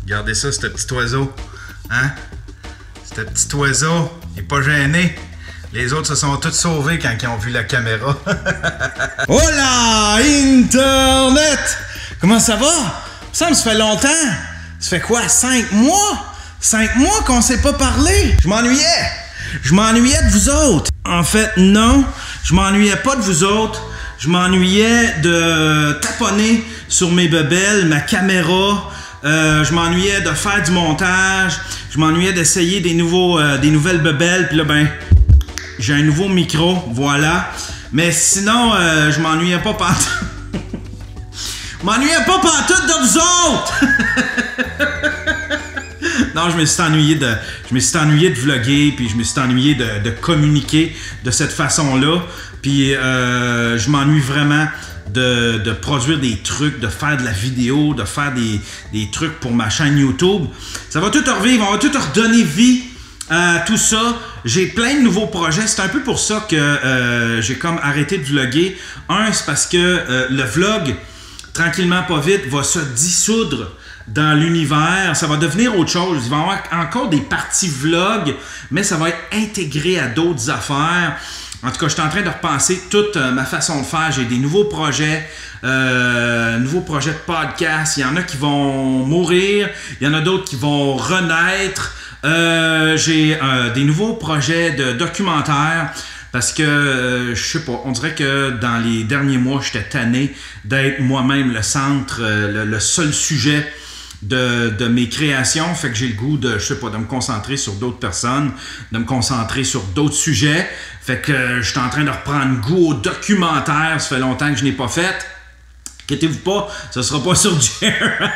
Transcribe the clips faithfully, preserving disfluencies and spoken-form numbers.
Regardez ça, ce petit oiseau. Hein? Ce petit oiseau, il est pas gêné. Les autres se sont tous sauvés quand ils ont vu la caméra. Hola, Internet! Comment ça va? Ça me fait longtemps. Ça fait quoi, cinq mois? Cinq mois qu'on s'est pas parlé. Je m'ennuyais. Je m'ennuyais de vous autres. En fait, non. Je m'ennuyais pas de vous autres. Je m'ennuyais de taponner sur mes bebelles, ma caméra. Euh, je m'ennuyais de faire du montage. Je m'ennuyais d'essayer des nouveaux, euh, des nouvelles bebelles. Puis là, ben, j'ai un nouveau micro, voilà. Mais sinon, euh, je m'ennuyais pas pantoute. Je m'ennuyais pas pantoute de vous autres! Non, je me suis ennuyé de, je me suis ennuyé de vlogger, puis je me suis ennuyé de, de communiquer de cette façon-là. Puis euh, je m'ennuie vraiment de, de produire des trucs, de faire de la vidéo, de faire des, des trucs pour ma chaîne YouTube. Ça va tout revivre, on va tout redonner vie à tout ça. J'ai plein de nouveaux projets. C'est un peu pour ça que euh, j'ai comme arrêté de vlogger. Un, c'est parce que euh, le vlog, tranquillement pas vite, va se dissoudre dans l'univers. Ça va devenir autre chose. Il va y avoir encore des parties vlog, mais ça va être intégré à d'autres affaires. En tout cas, je suis en train de repenser toute euh, ma façon de faire. J'ai des nouveaux projets, euh, nouveaux projets de podcast. Il y en a qui vont mourir, il y en a d'autres qui vont renaître. Euh, j'ai euh, des nouveaux projets de documentaires parce que, euh, je sais pas, on dirait que dans les derniers mois, j'étais tanné d'être moi-même le centre, euh, le, le seul sujet de, de mes créations. Fait que j'ai le goût de, je sais pas, de me concentrer sur d'autres personnes, de me concentrer sur d'autres sujets. Fait que euh, je suis en train de reprendre goût au documentaire. Ça fait longtemps que je n'ai pas fait. Inquiétez-vous pas, ce sera pas sur Jer.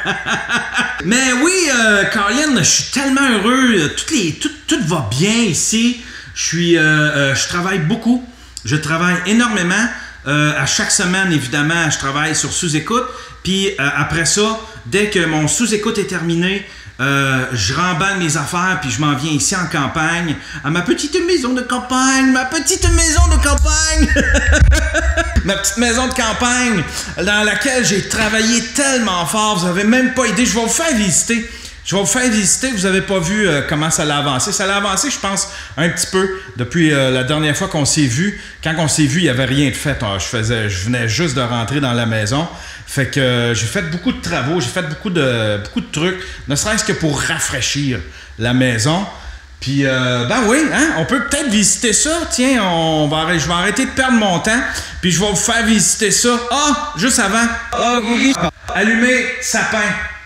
Mais oui, euh, Colin, je suis tellement heureux. Tout, les, tout, tout va bien ici. Je suis, euh, euh, je travaille beaucoup. Je travaille énormément. Euh, à chaque semaine, évidemment, je travaille sur sous-écoute. Puis euh, après ça, dès que mon sous-écoute est terminé, euh, je remballe mes affaires puis je m'en viens ici en campagne, à ma petite maison de campagne, ma petite maison de campagne, ma petite maison de campagne dans laquelle j'ai travaillé tellement fort, vous avez même pas idée. Je vais vous faire visiter. Je vais vous faire visiter, vous n'avez pas vu euh, comment ça l'a avancé. Ça l'a avancé, je pense, un petit peu depuis euh, la dernière fois qu'on s'est vu. Quand on s'est vu, il n'y avait rien de fait. Alors, je, faisais, je venais juste de rentrer dans la maison. Fait que euh, j'ai fait beaucoup de travaux, j'ai fait beaucoup de, beaucoup de trucs, ne serait-ce que pour rafraîchir la maison. Puis, euh, ben oui, hein, on peut peut-être visiter ça. Tiens, on va, je vais arrêter de perdre mon temps. Puis je vais vous faire visiter ça. Ah, juste avant. Ah, oui. Allumer sapin.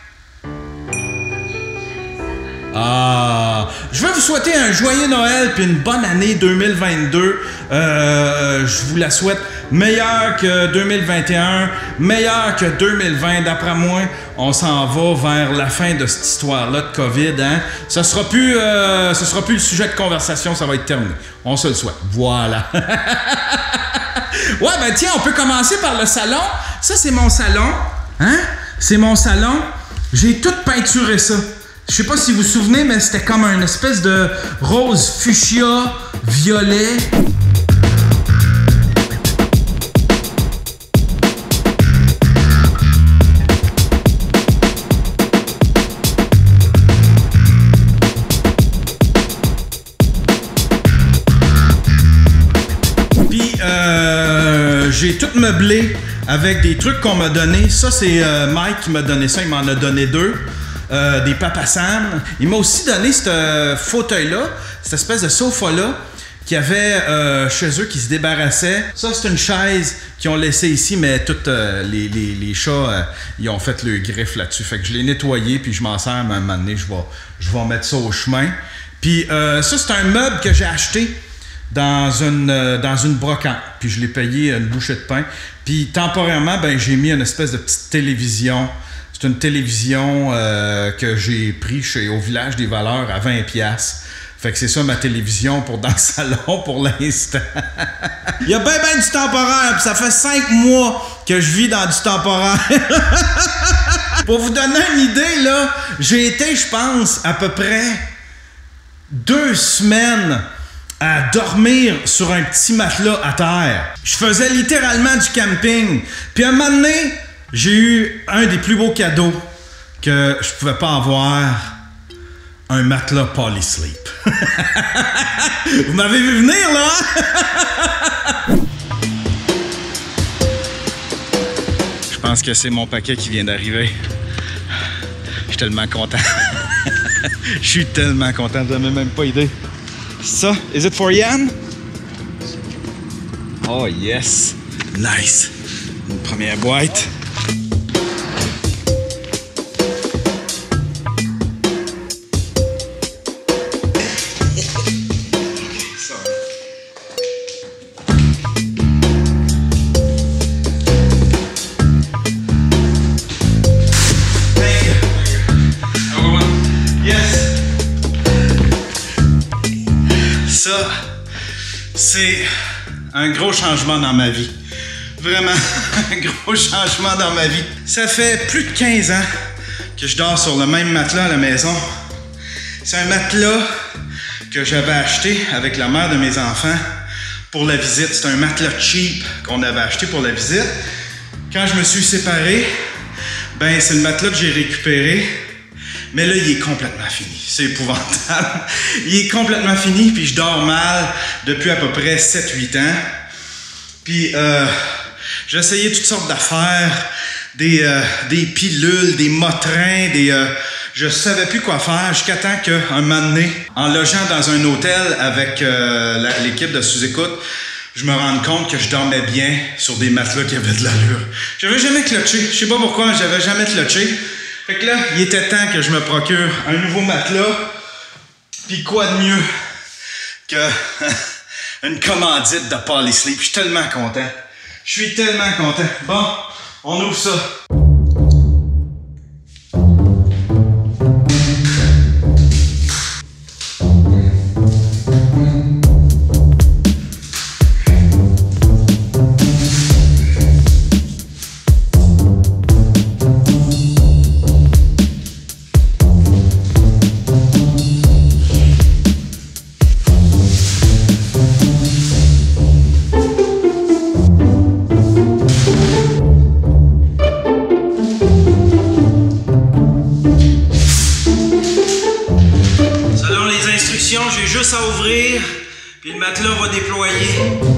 Ah, je veux vous souhaiter un joyeux Noël puis une bonne année deux mille vingt-deux. Euh, je vous la souhaite meilleure que deux mille vingt et un, meilleure que deux mille vingt. D'après moi, on s'en va vers la fin de cette histoire-là de COVID. Hein? Ça sera plus, euh, ce sera plus le sujet de conversation, ça va être terminé. On se le souhaite. Voilà. Ouais, ben tiens, on peut commencer par le salon. Ça, c'est mon salon. Hein? C'est mon salon. J'ai tout peinturé ça. Je sais pas si vous vous souvenez, mais c'était comme une espèce de rose fuchsia, violet. Puis, euh, j'ai tout meublé avec des trucs qu'on m'a donné. Ça, c'est euh, Mike qui m'a donné ça. Il m'en a donné deux. Euh, des Papa Sam. Il m'a aussi donné ce euh, fauteuil-là, cette espèce de sofa-là, qu'il y avait euh, chez eux qui se débarrassait. Ça, c'est une chaise qu'ils ont laissée ici, mais tous euh, les, les, les chats, euh, ils ont fait le griffe là-dessus. Fait que je l'ai nettoyé, puis je m'en sers, mais à un moment donné, je vais, je vais mettre ça au chemin. Puis euh, ça, c'est un meuble que j'ai acheté dans une, euh, dans une brocante. Puis je l'ai payé une bouchée de pain. Puis temporairement, ben, j'ai mis une espèce de petite télévision. C'est une télévision euh, que j'ai pris chez au Village des Valeurs à vingt piastres. Fait que c'est ça ma télévision pour dans le salon pour l'instant. Il y a bien ben du temporaire, puis ça fait cinq mois que je vis dans du temporaire. Pour vous donner une idée, là, j'ai été, je pense, à peu près deux semaines à dormir sur un petit matelas à terre. Je faisais littéralement du camping. Puis à un moment donné, j'ai eu un des plus beaux cadeaux que je pouvais pas avoir un matelas Polysleep. Vous m'avez vu venir, là? Je pense que c'est mon paquet qui vient d'arriver. Je suis tellement content. Je suis tellement content, vous n'avez même pas idée. Ça, is it for Yann? Oh yes! Nice! Une première boîte. Ça, c'est un gros changement dans ma vie. Vraiment, un gros changement dans ma vie. Ça fait plus de quinze ans que je dors sur le même matelas à la maison. C'est un matelas que j'avais acheté avec la mère de mes enfants pour la visite. C'est un matelas cheap qu'on avait acheté pour la visite. Quand je me suis séparé, ben c'est le matelas que j'ai récupéré. Mais là, il est complètement fini. C'est épouvantable. Il est complètement fini, puis je dors mal depuis à peu près sept huit ans. Puis, euh, j'ai essayé toutes sortes d'affaires, des, euh, des pilules, des motrins, des... Euh, je savais plus quoi faire jusqu'à temps qu'un moment donné, en logeant dans un hôtel avec euh, l'équipe de sous-écoute, je me rends compte que je dormais bien sur des matelas qui avaient de l'allure. J'avais jamais clutché. Je sais pas pourquoi, j'avais jamais clutché. Fait que là, il était temps que je me procure un nouveau matelas. Puis quoi de mieux que une commandite de Polysleep. Je suis tellement content. Je suis tellement content. Bon, on ouvre ça. J'ai juste à ouvrir, puis le matelas va déployer.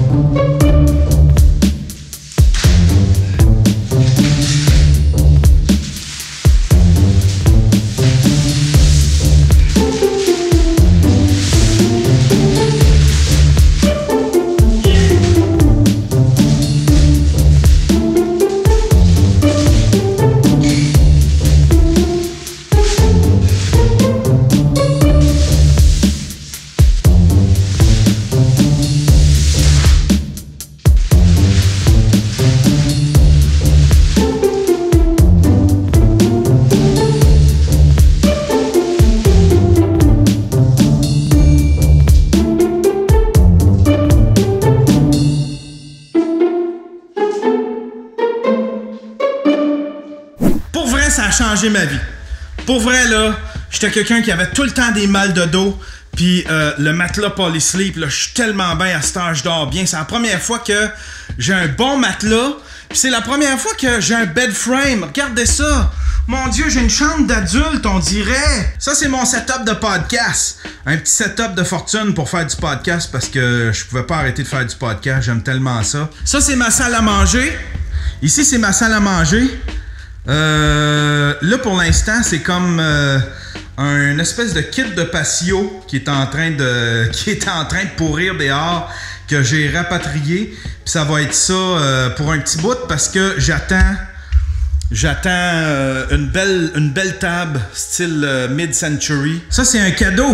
Ça a changé ma vie. Pour vrai, là, j'étais quelqu'un qui avait tout le temps des mal de dos. Puis euh, le matelas Polysleep, là, je suis tellement bien à cet âge, je dors bien. C'est la première fois que j'ai un bon matelas. Puis c'est la première fois que j'ai un bed frame. Regardez ça. Mon Dieu, j'ai une chambre d'adulte, on dirait. Ça, c'est mon setup de podcast. Un petit setup de fortune pour faire du podcast parce que je pouvais pas arrêter de faire du podcast. J'aime tellement ça. Ça, c'est ma salle à manger. Ici, c'est ma salle à manger. Euh, là, pour l'instant, c'est comme euh, un espèce de kit de patio qui est en train de qui est en train de pourrir dehors, que j'ai rapatrié. Puis ça va être ça euh, pour un petit bout parce que j'attends j'attends euh, une belle une belle table style euh, mid-century. Ça, c'est un cadeau.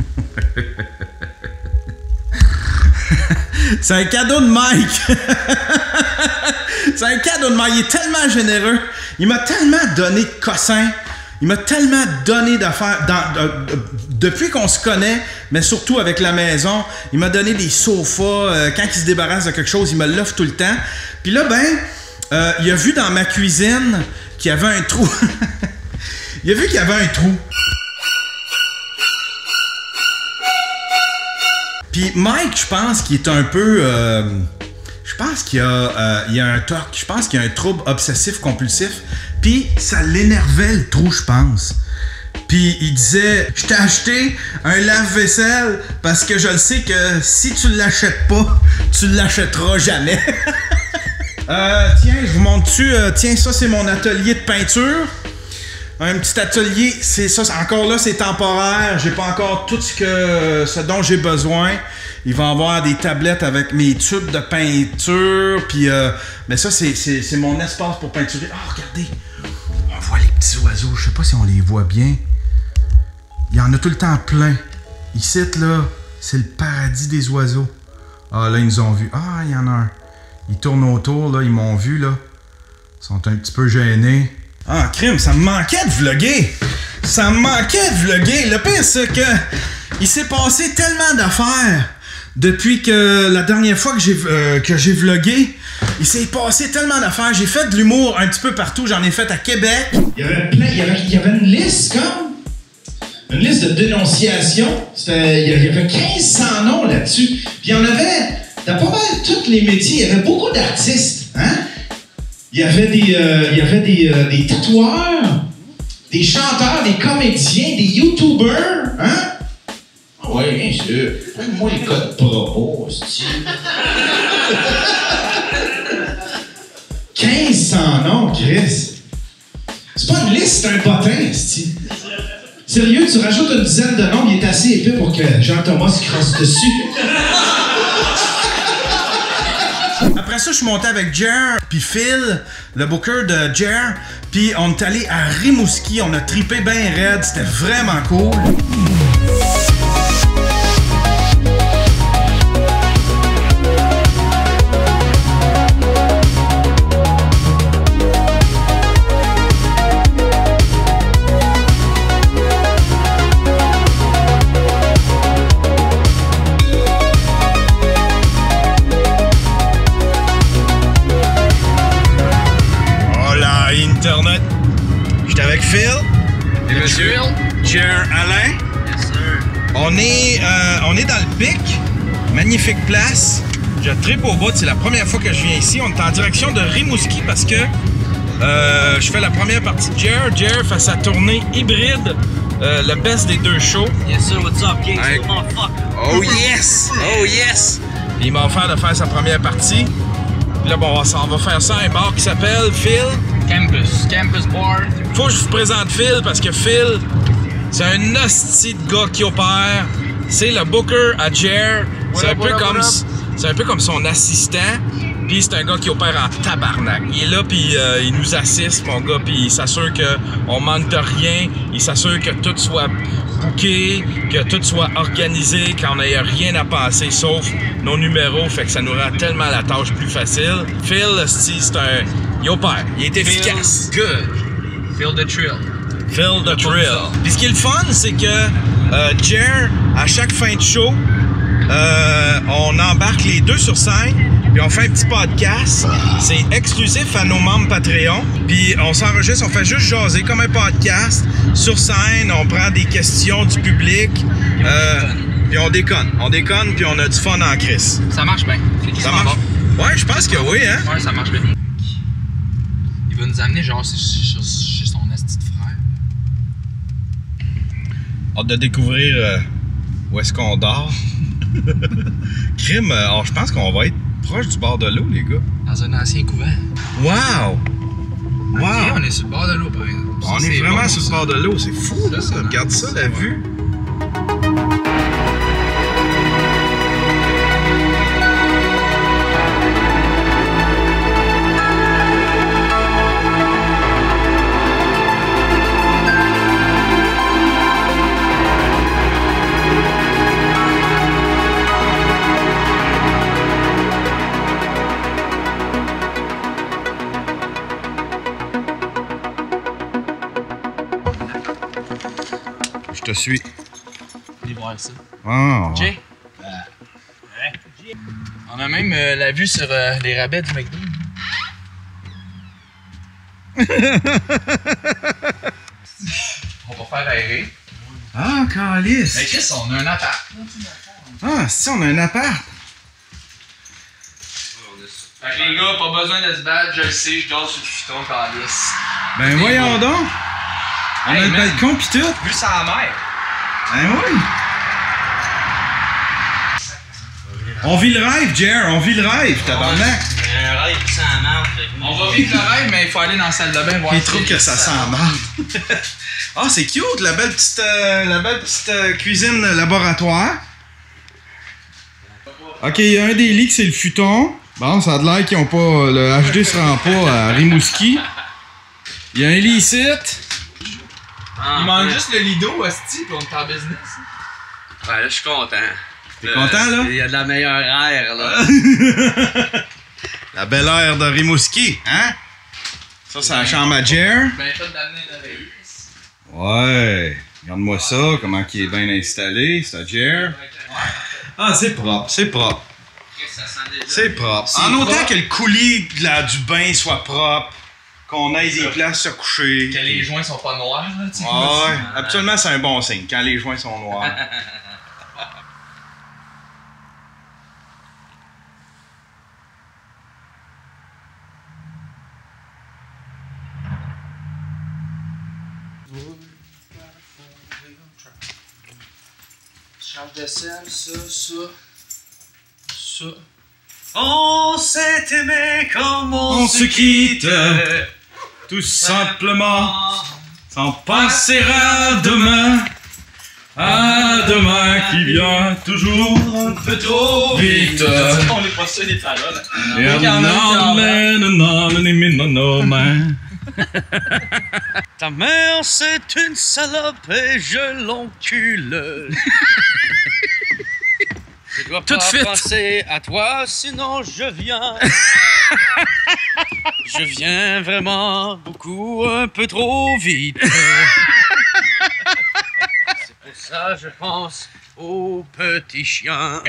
C'est un cadeau de Mike. C'est un cadeau de Mike. Il est tellement généreux. Il m'a tellement donné de cossins. Il m'a tellement donné d'affaires. Dans, de, de, depuis qu'on se connaît, mais surtout avec la maison, il m'a donné des sofas. Euh, quand il se débarrasse de quelque chose, il me l'offre tout le temps. Puis là, ben, euh, il a vu dans ma cuisine qu'il y avait un trou. Il a vu qu'il y avait un trou. Puis Mike, je pense qu'il est un peu... Euh, Je pense qu'il y a, euh, il y a un toc, je pense qu'il y a un trouble obsessif-compulsif, puis ça l'énervait le trou, je pense. Puis il disait, je t'ai acheté un lave-vaisselle parce que je le sais que si tu l'achètes pas, tu l'achèteras jamais. euh, tiens, je vous montre-tu, euh, tiens, ça c'est mon atelier de peinture. Un petit atelier, c'est ça, encore là, c'est temporaire. J'ai pas encore tout ce, que, ce dont j'ai besoin. Il va y avoir des tablettes avec mes tubes de peinture. Puis, euh, mais ça, c'est, c'est, c'est mon espace pour peinturer. Oh, regardez, on voit les petits oiseaux. Je sais pas si on les voit bien. Il y en a tout le temps plein. Ici, là, c'est le paradis des oiseaux. Ah, là, ils nous ont vus. Ah, il y en a un. Ils tournent autour, là, ils m'ont vu, là. Ils sont un petit peu gênés. Ah, crime, ça me manquait de vlogger! Ça me manquait de vlogger! Le pire, c'est que il s'est passé tellement d'affaires depuis que la dernière fois que j'ai euh, que j'ai vlogué. Il s'est passé tellement d'affaires. J'ai fait de l'humour un petit peu partout. J'en ai fait à Québec. Il y avait plein, il y avait, il y avait une liste, comme une liste de dénonciations. C'était, il y avait quinze cents noms là-dessus. Puis il y en avait dans pas mal tous les métiers. Il y avait beaucoup d'artistes, hein? Il y avait des, euh, il y avait des, euh, des tatoueurs, des chanteurs, des comédiens, des youtubers, hein? Ah oui, bien sûr. Moi, les codes propos, c'est quinze cents noms, Chris. C'est pas une liste, c'est un bottin, c'est sérieux, tu rajoutes une dizaine de noms, il est assez épais pour que Jean-Thomas se crosse dessus. Après ça, je suis monté avec Jer puis Phil, le booker de Jer, puis on est allé à Rimouski, on a trippé bien raide, c'était vraiment cool. Internet. J'étais avec Phil. Et monsieur? Jer Alain. Yes, sir. On est, euh, on est dans le Pic. Magnifique place. Je trippe au bout. C'est la première fois que je viens ici. On est en direction de Rimouski parce que euh, je fais la première partie de Jer. Jer fait sa tournée hybride. Euh, le best des deux shows. Yes, sir. What's up, gang? Ouais. Oh, fuck. Oh yes! Oh yes! Il m'a offert de faire sa première partie. Puis là, bon, on va, on va faire ça à un bar qui s'appelle Phil. Campus. Campus Bar. Faut que je vous présente Phil parce que Phil, c'est un hostie de gars qui opère. C'est le booker à Jer. C'est un peu comme, c'est un peu comme son assistant. Puis c'est un gars qui opère en tabarnak. Il est là puis euh, il nous assiste, mon gars, puis il s'assure qu'on manque de rien. Il s'assure que tout soit booké, que tout soit organisé, qu'on n'ait rien à penser sauf nos numéros. Fait que ça nous rend tellement la tâche plus facile. Phil, c'est un... Il opère, il est efficace. Good. Feel the thrill. Feel the thrill. Puis ce qui est le fun, c'est que euh, Jer, à chaque fin de show, euh, on embarque les deux sur scène, puis on fait un petit podcast. C'est exclusif à nos membres Patreon. Puis on s'enregistre, on fait juste jaser comme un podcast. Sur scène, on prend des questions du public. Euh, puis on déconne. On déconne, puis on a du fun en crise. Ça marche bien. Ça marche? Bon. Ouais, je pense que oui, hein? Ouais, ça marche bien. Il va nous amener genre chez, chez, chez son esti de frère. Hâte de découvrir euh, où est-ce qu'on dort. Crime, euh, alors, je pense qu'on va être proche du bord de l'eau, les gars. Dans un ancien couvent. Wow! Wow! Okay, on est sur le bord de l'eau, par exemple. On Ça, est, est vraiment bon, sur le ça. bord de l'eau, c'est fou, là. Ça, ça Regarde ça, la ouais. vue. Je te suis. Allez voir ça. Ah, Jay? Ouais. On a même euh, la vue sur euh, les rabais du McDo. On va faire aérer. ah calice! Mais Chris, on a un appart. Ah, si, on a un appart. On a Fait que les gars, pas besoin de se battre, je le sais, je dors sur le futon, calice. Ben voyons donc! On Hey, a le man. balcon pis tout! Vu sa mère. Ben oui! On vit le rêve, Jer! On vit le rêve, tabarnak! Un rêve qui s'en marche. On va vivre le rêve, mais il faut aller dans la salle de bain voir. Il si trouve les- que ça sent mal. Ah, c'est cute, la belle petite, euh, la belle petite euh, cuisine laboratoire. Ok, il y a un des lits, c'est le futon. Bon, ça a de l'air qu'ils ont pas. Le H D se rend pas à Rimouski. Il y a un lit ici. Il manque juste le lido, hostie, pis on est en business. Ouais, là, je suis content. T'es content, là? Il y a de la meilleure air, là. La belle air de Rimouski, hein? Ça, c'est la chambre à Jer. Ben, pas d'amener une oreille. Ouais. Regarde-moi ça, comment il est bien installé. C'est à Jer. Ah, c'est propre, c'est propre. C'est propre. En autant que le coulis de la, du bain soit propre, qu'on aille des places se coucher. Que les joints sont pas noirs, là, tu sais. Ah ouais, habituellement c'est un bon signe quand les joints sont noirs. Charge de sel, ça, ça, ça. On s'est aimé comme on, On se quitte, tout simplement, sans penser à demain. À demain qui vient toujours un peu trop vite. On est pas sûr des paroles. Ta mère, c'est une salope et je l'encule. Je dois Tout pas fit. penser à toi, sinon je viens. Je viens vraiment beaucoup, un peu trop vite. C'est pour ça je pense au petit chien.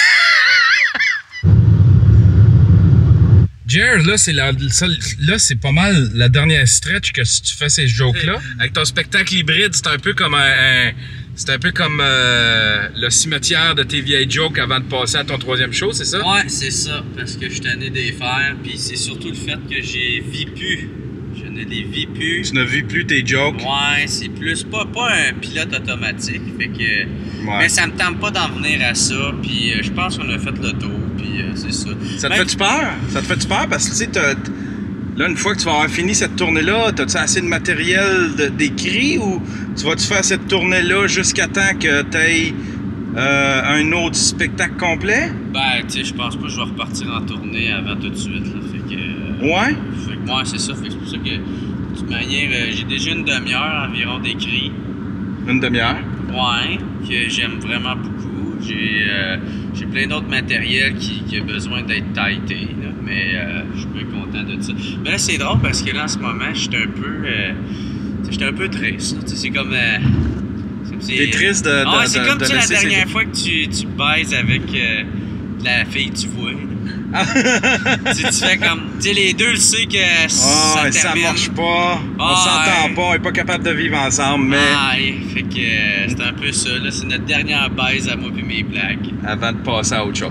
Jer, là, c'est la, ça, là, c'est pas mal la dernière stretch que si tu fais ces jokes-là. Avec ton spectacle hybride, c'est un peu comme un, un- c'est un peu comme euh, le cimetière de tes vieilles jokes avant de passer à ton troisième show, c'est ça? Ouais, c'est ça, parce que je tenais des faire, puis c'est surtout le fait que j'ai vis plus. Je ne les vis plus. Tu ne vis plus tes jokes. Ouais, c'est plus pas, pas un pilote automatique, fait que. Ouais. Mais ça me tente pas d'en venir à ça, puis euh, je pense qu'on a fait le tour, puis euh, c'est ça. Ça te Même- fait-tu peur? Ça te fait-tu peur? Parce que, tu sais, t'as- là, une fois que tu vas avoir fini cette tournée-là, t'as-tu assez de matériel de- d'écrit ou tu vas-tu faire cette tournée-là jusqu'à temps que t'aies euh, un autre spectacle complet? Ben, tu sais, je pense pas que je vais repartir en tournée avant tout de suite, là, fait que. euh, Ouais? Fait que, ouais, c'est ça, fait que c'est pour ça que, de toute manière, euh, j'ai déjà une demi-heure environ d'écrit. Une demi-heure. Ouais, que j'aime vraiment beaucoup. J'ai euh, j'ai plein d'autres matériels qui, qui a besoin d'être tighté, là, mais euh, je suis bien content de ça. Mais là, c'est drôle parce que là, en ce moment, j'étais un peu... Euh, j'étais un peu triste. Tu sais, c'est comme... Euh, c'est comme si- T'es triste de, de, Ah ouais, c'est de- comme de tu sais, la laisser ces- dernière fois que tu, tu baises avec euh, la fille que tu vois. là. tu, tu fais comme... Tu sais, les deux le savent que Ah, ça ça termine. marche pas, on Ah, s'entend ouais. pas, on est pas capable de vivre ensemble, mais Ah, ouais, fait que euh, c'est un peu ça. Là, c'est notre dernière baise à moi et mes blagues. avant de passer à autre chose.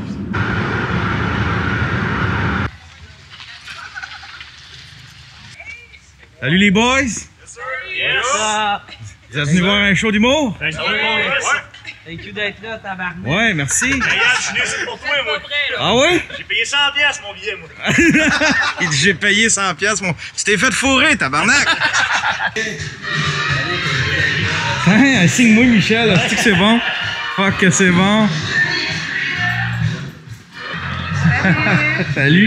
Salut les boys! Vous êtes venus voir un show d'humour? Thank you d'être là, tabarnak. Ouais, merci. Regarde, je suis venu ici pour toi, moi. Ah ouais? J'ai payé cent piastres mon billet, moi. Il dit j'ai payé cent piastres, mon... Tu t'es fait fourrer, tabarnak! Hein, signe-moi Michel, est-ce que c'est bon? Fuck que c'est bon. Salut.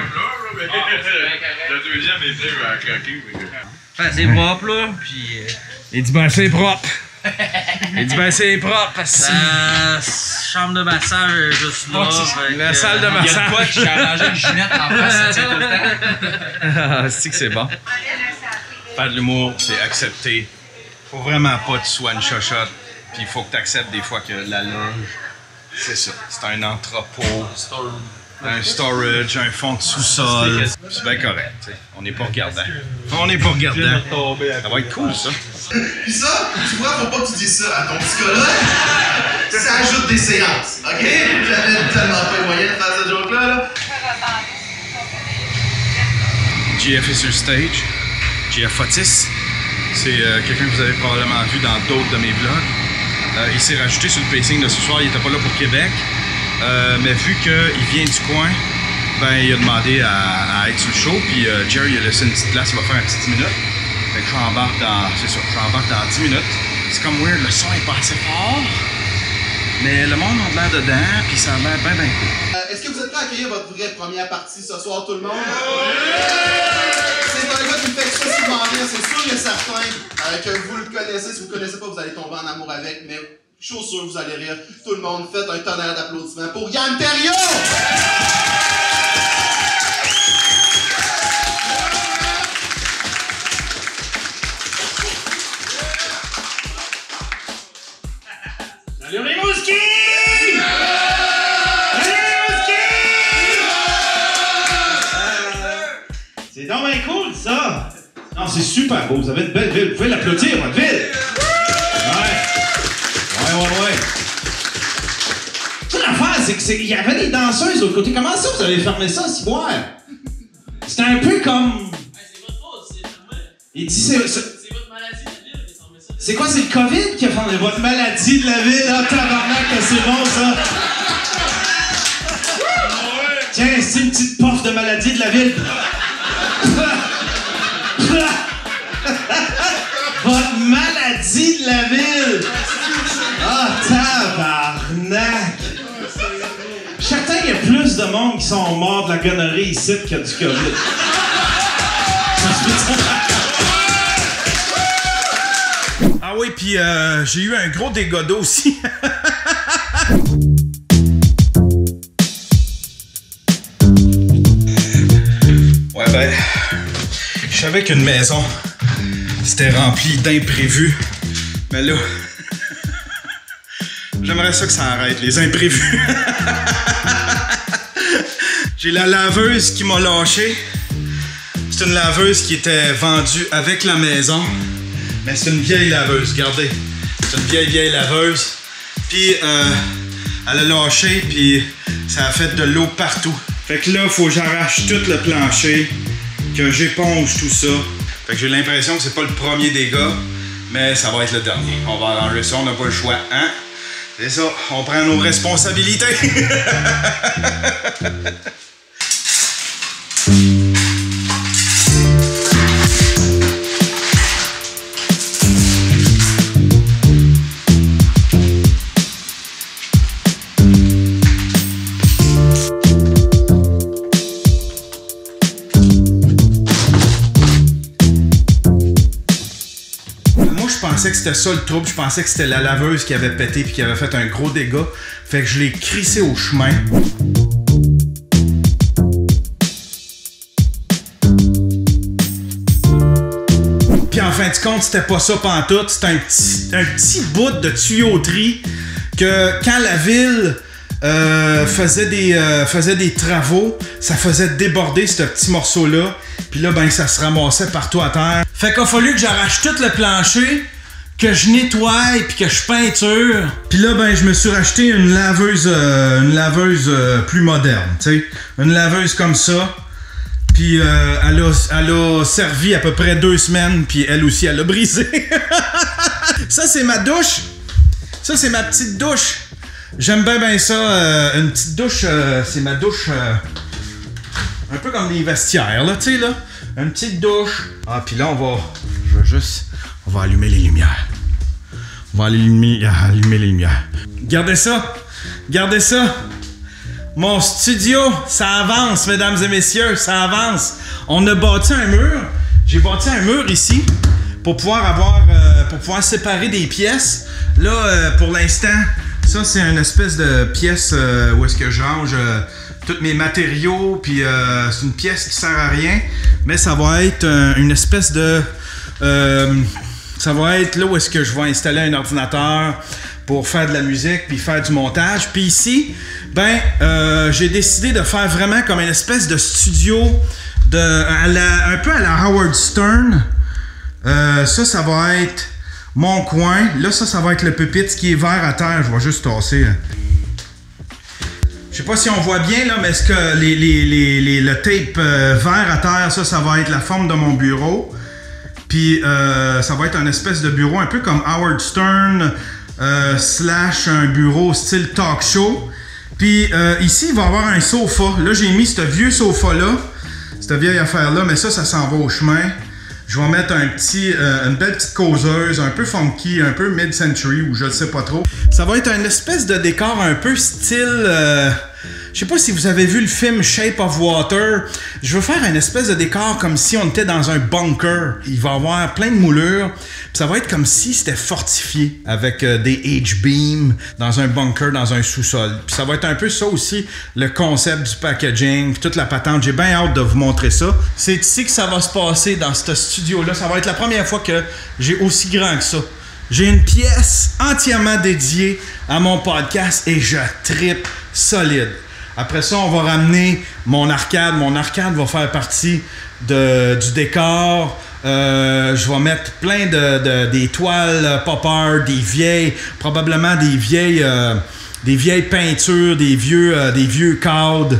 Le deuxième était à craquer. Enfin, c'est propre, là, puis... Il dit ben c'est propre. Il dit ben c'est propre parce que Euh, chambre de massage euh, juste là. fait la que, salle de euh, Il y a massage. de quoi que j'ai arrangé une ginette en face, ça tient tout le temps. Ah, c'est que c'est bon. Faire de l'humour, c'est accepter. Faut vraiment pas que tu sois une chochotte. Puis il faut que tu acceptes des fois que la loge, c'est ça. C'est un entrepôt, un storage, un fond de sous-sol. C'est bien correct, tu sais. On n'est pas regardant. On n'est pas regardant. Ça va être cool, ça. Puis ça, tu vois, faut pas que tu dises ça à ton psychologue. Ça ajoute des séances, ok? J'avais tellement pas les moyens de faire ce joke-là, là. J F est sur le stage. J F Fotis. C'est euh, quelqu'un que vous avez probablement vu dans d'autres de mes vlogs. Euh, il s'est rajouté sur le pacing de ce soir. Il n'était pas là pour Québec. Euh, mais vu qu'il vient du coin, ben, il a demandé à, à être sur le show. Puis euh, Jerry a laissé une petite place. Il va faire un petit dix minutes. Fait que j'embarque dans. C'est ça, j'embarque dans dix minutes. C'est comme weird, le son est pas assez fort. Mais le monde a l'air dedans, puis ça a l'air bien, bien cool. Euh, Est-ce que vous êtes prêts à accueillir votre vraie première partie ce soir, tout le monde? C'est un gars qui me fait excessivement rire, c'est sûr et certain euh, que vous le connaissez. Si vous ne le connaissez pas, vous allez tomber en amour avec, mais je suis sûr que vous allez rire. Tout le monde, faites un tonnerre d'applaudissements pour Yann Terriot! Salut les Mouskis! Salut les Mouskis! C'est donc bien cool, ça! Non, c'est super beau. Vous avez une belle ville. Vous pouvez l'applaudir, votre ville! Ouais. Ouais, ouais, ouais. Toute l'affaire, c'est qu'il y avait des danseuses de l'autre côté. Comment ça, vous avez fermé ça, si boire? C'était un peu comme... C'est votre faute, c'est fermé. Il dit c'est... C'est votre maladie de la ville qui a fermé ça. C'est quoi, c'est le COVID qui a fermé votre maladie de la ville? Ah, tabarnak, c'est bon, ça! Tiens, c'est une petite puff de maladie de la ville. Votre maladie de la ville! Ah, tabarnak! Certain, il y a plus de monde qui sont morts de la gonorrhée ici qu'il y a du COVID. Ah oui, puis euh, j'ai eu un gros dégât d'eau aussi. Ouais, ben, je savais qu'une maison, c'était rempli d'imprévus. Mais là, j'aimerais ça que ça arrête, les imprévus. J'ai la laveuse qui m'a lâché. C'est une laveuse qui était vendue avec la maison. Mais c'est une vieille laveuse, regardez. C'est une vieille, vieille laveuse. Puis, euh, elle a lâché, puis ça a fait de l'eau partout. Fait que là, faut que j'arrache tout le plancher, que j'éponge tout ça. Fait que j'ai l'impression que c'est pas le premier dégât, mais ça va être le dernier. On va arranger ça, on n'a pas le choix, hein? C'est ça, on prend nos responsabilités. Je pensais que c'était ça le trouble, je pensais que c'était la laveuse qui avait pété puis qui avait fait un gros dégât. Fait que je l'ai crissé au chemin. Puis en fin de compte, c'était pas ça pantoute, c'était un petit, un petit bout de tuyauterie que quand la ville euh, faisait, des, euh, faisait des travaux, ça faisait déborder ce petit morceau-là. Puis là, ben, ça se ramassait partout à terre. Fait qu'il a fallu que j'arrache tout le plancher, que je nettoie puis que je peinture. Puis là, ben, je me suis racheté une laveuse, euh, une laveuse euh, plus moderne, tu sais. Une laveuse comme ça. Puis euh, elle, a, elle a servi à peu près deux semaines, puis elle aussi, elle a brisé. Ça, c'est ma douche. Ça, c'est ma petite douche. J'aime bien, bien ça. Euh, une petite douche, euh, c'est ma douche... Euh, un peu comme les vestiaires, là, tu sais, là. Une petite douche. Ah, puis là, on va... Je vais juste... On va allumer les lumières. On va allumer, allumer les lumières. Regardez ça. Regardez ça. Mon studio, ça avance, mesdames et messieurs. Ça avance. On a bâti un mur. J'ai bâti un mur ici pour pouvoir avoir... Euh, pour pouvoir séparer des pièces. Là, euh, pour l'instant, ça, c'est une espèce de pièce euh, où est-ce que je range... Euh, tous mes matériaux, puis euh, c'est une pièce qui sert à rien, mais ça va être euh, une espèce de... Euh, ça va être là où est-ce que je vais installer un ordinateur pour faire de la musique, puis faire du montage. Puis ici, ben, euh, j'ai décidé de faire vraiment comme une espèce de studio, de, à la, un peu à la Howard Stern. Euh, ça, ça va être mon coin. Là, ça, ça va être le pupitre qui est vert à terre. Je vais juste tasser... Je sais pas si on voit bien là, mais ce que les, les, les, les, le tape euh, vert à terre, ça, ça va être la forme de mon bureau. Puis euh, ça va être un espèce de bureau un peu comme Howard Stern euh, slash un bureau style talk show. Puis euh, ici, il va y avoir un sofa. Là, j'ai mis ce vieux sofa-là, cette vieille affaire-là, mais ça, ça s'en va au chemin. Je vais mettre un petit, euh, une belle petite causeuse, un peu funky, un peu mid-century, ou je ne sais pas trop. Ça va être un espèce de décor un peu style... Euh, je sais pas si vous avez vu le film Shape of Water. Je veux faire un espèce de décor comme si on était dans un bunker. Il va y avoir plein de moulures. Puis ça va être comme si c'était fortifié avec euh, des H-beams dans un bunker, dans un sous-sol. Puis ça va être un peu ça aussi, le concept du packaging, puis toute la patente. J'ai bien hâte de vous montrer ça. C'est ici que ça va se passer, dans ce studio-là. Ça va être la première fois que j'ai aussi grand que ça. J'ai une pièce entièrement dédiée à mon podcast et je trippe solide. Après ça, on va ramener mon arcade. Mon arcade va faire partie de, du décor. Euh, je vais mettre plein de, de des toiles pop-art, des vieilles, probablement des vieilles, euh, des vieilles peintures, des vieux, euh, des vieux cadres.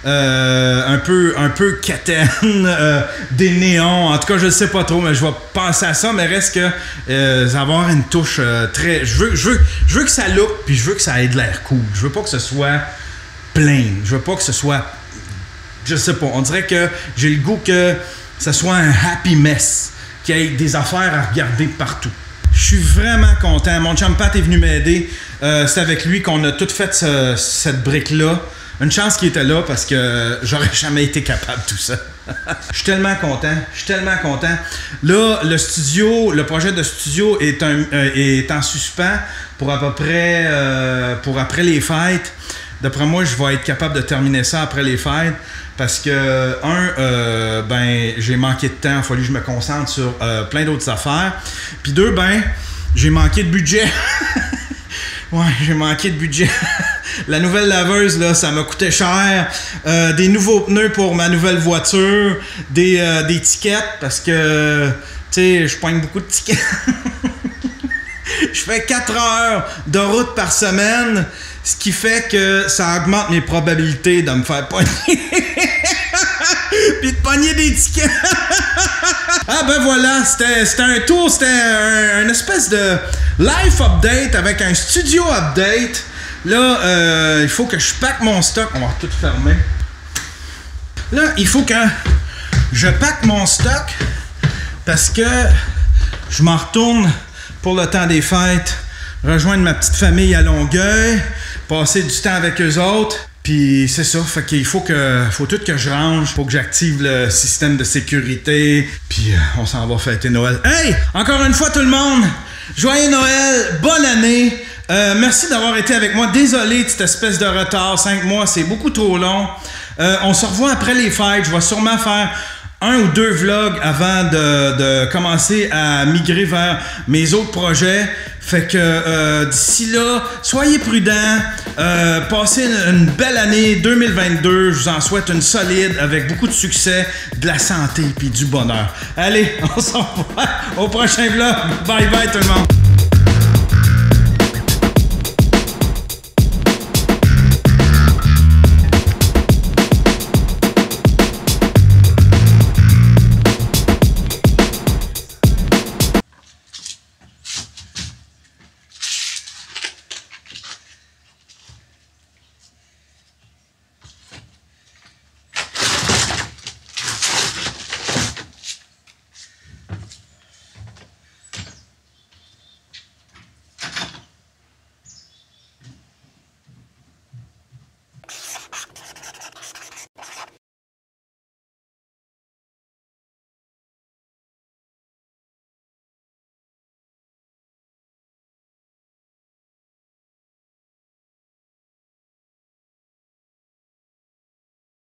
Euh, un peu un peu quétaine, euh, des néons, en tout cas je ne sais pas trop, mais je vais penser à ça, mais reste que euh, avoir une touche euh, très, je veux, je veux je veux que ça look, puis je veux que ça ait de l'air cool, je veux pas que ce soit plain, je veux pas que ce soit, je sais pas, on dirait que j'ai le goût que ce soit un happy mess, qu'il y ait des affaires à regarder partout. Je suis vraiment content, mon chum Pat est venu m'aider, euh, c'est avec lui qu'on a tout fait ce, cette brique là. Une chance qu'il était là parce que j'aurais jamais été capable de tout ça. Je suis tellement content. Je suis tellement content. Là, le studio, le projet de studio est, un, euh, est en suspens pour à peu près euh, pour après les fêtes. D'après moi, je vais être capable de terminer ça après les fêtes parce que, un, euh, ben, j'ai manqué de temps. Il a fallu que je me concentre sur euh, plein d'autres affaires. Puis deux, ben, j'ai manqué de budget. Ouais, j'ai manqué de budget. La nouvelle laveuse, là, ça m'a coûté cher. Euh, des nouveaux pneus pour ma nouvelle voiture. Des, euh, des tickets, parce que, tu sais, je pogne beaucoup de tickets. Je fais quatre heures de route par semaine, ce qui fait que ça augmente mes probabilités de me faire pogner. Puis de pogner des tickets. Ah ben voilà, c'était, c'était un tour, c'était un, un espèce de life update avec un studio update. Là, euh, il faut que je pack mon stock. On va tout fermer. Là, il faut que je pack mon stock parce que je m'en retourne pour le temps des fêtes, rejoindre ma petite famille à Longueuil, passer du temps avec eux autres. Puis c'est ça, fait qu'il faut que faut tout que je range pour que j'active le système de sécurité. Puis euh, on s'en va fêter Noël. Hey! Encore une fois tout le monde, joyeux Noël, bonne année. Euh, merci d'avoir été avec moi. Désolé de cette espèce de retard. Cinq mois, c'est beaucoup trop long. Euh, on se revoit après les fêtes. Je vais sûrement faire un ou deux vlogs avant de, de commencer à migrer vers mes autres projets. Fait que euh, d'ici là, soyez prudents, euh, passez une, une belle année deux mille vingt-deux. Je vous en souhaite une solide avec beaucoup de succès, de la santé et du bonheur. Allez, on s'en va au prochain vlog. Bye bye tout le monde.